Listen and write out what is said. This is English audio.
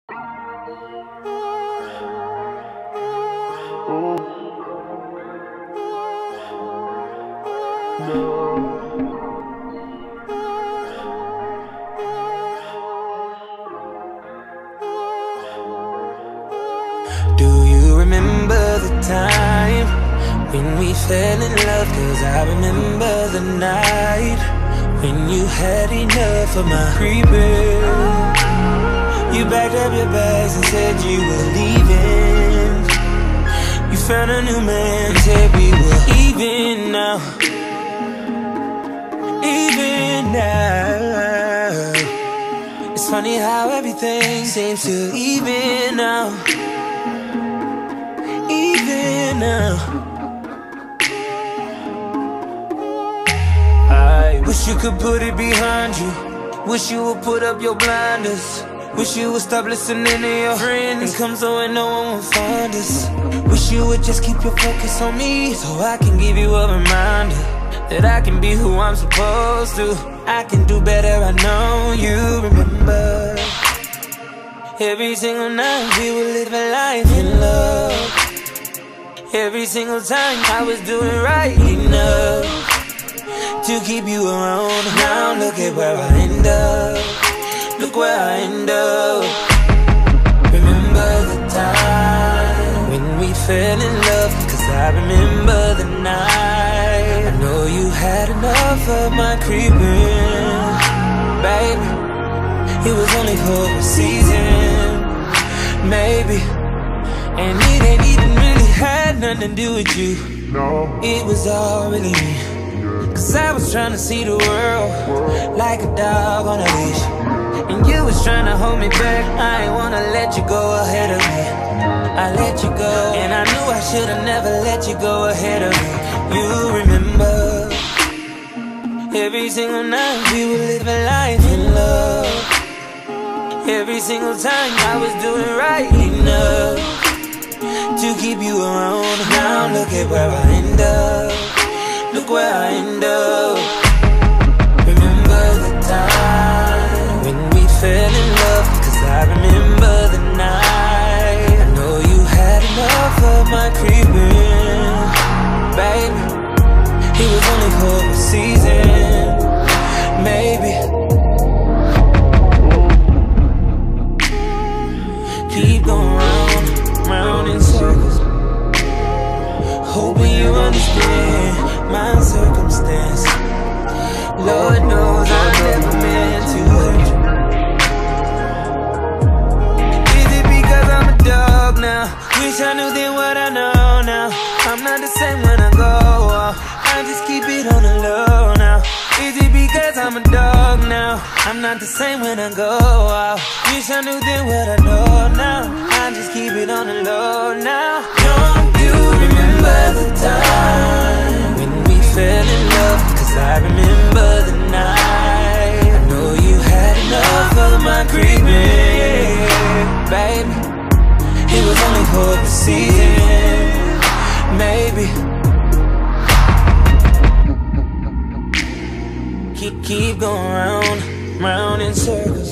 Do you remember the time when we fell in love? 'Cause I remember the night when you had enough of my creeping. You backed up your bags and said you were leaving. You found a new man, said we were even now. Even now. It's funny how everything seems to even now. Even now. I wish you could put it behind you. Wish you would put up your blinders. Wish you would stop listening to your friends and come so and no one will find us. Wish you would just keep your focus on me, so I can give you a reminder that I can be who I'm supposed to. I can do better, I know you remember. Every single night we were living life in love. Every single time I was doing right enough to keep you around. Now look at where I end up. Look where I end up. Remember the time when we fell in love? 'Cause I remember the night. I know you had enough of my creeping. Baby, it was only for a season, maybe. And it ain't even really had nothing to do with you. No, it was all really me. 'Cause I was trying to see the world like a dog on a leash, and you was trying to hold me back. I ain't wanna let you go ahead of me. I let you go, and I knew I should've never let you go ahead of me. You remember every single night we were living life in love. Every single time I was doing right enough to keep you around. Now look at where I end up. Look where I end up. Remember the time when we fell in love? 'Cause I remember the night. I know you had enough of my creeping. Baby, it was only for a season, maybe. Keep going round, round in circles, hoping you understand my circumstance. Lord knows I never meant to hurt you. Is it because I'm a dog now? Wish I knew then what I know now. I'm not the same when I go out. I just keep it on the low now. Is it because I'm a dog now? I'm not the same when I go out. Wish I knew then what I know now. I just keep it on the low now. Don't you remember the time when we fell in love? 'Cause I remember the night. I know you had enough of my creeping. Baby, it was only for a season, maybe. Keep going round, round in circles,